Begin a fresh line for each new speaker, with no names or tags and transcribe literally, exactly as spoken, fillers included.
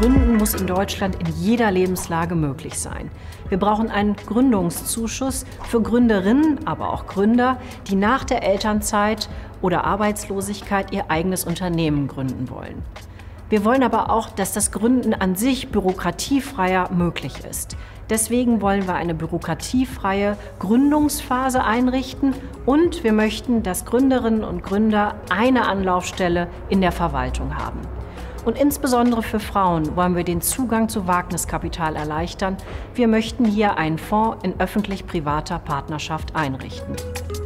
Gründen muss in Deutschland in jeder Lebenslage möglich sein. Wir brauchen einen Gründungszuschuss für Gründerinnen, aber auch Gründer, die nach der Elternzeit oder Arbeitslosigkeit ihr eigenes Unternehmen gründen wollen. Wir wollen aber auch, dass das Gründen an sich bürokratiefreier möglich ist. Deswegen wollen wir eine bürokratiefreie Gründungsphase einrichten und wir möchten, dass Gründerinnen und Gründer eine Anlaufstelle in der Verwaltung haben. Und insbesondere für Frauen wollen wir den Zugang zu Wagniskapital erleichtern. Wir möchten hier einen Fonds in öffentlich-privater Partnerschaft einrichten.